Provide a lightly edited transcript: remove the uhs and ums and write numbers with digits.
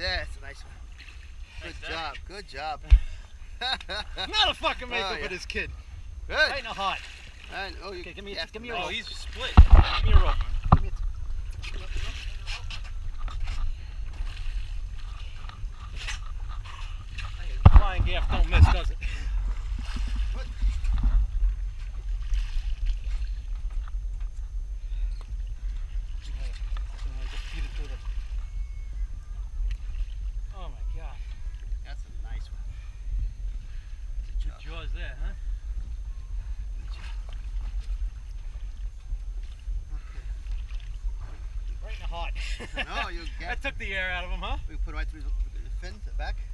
That's a nice one. Good job. Good job. Not a fucking Mako for this kid. Good. Right in the heart. And, oh, you Okay, give me a Oh, rope. he's split. Give me a rope. Give me a flying gaff don't miss, does it? Oh my God. That's a nice one. Good jaws there, huh? Right in the heart. No, you That took the air out of him, huh? We put it right through the fin, the back.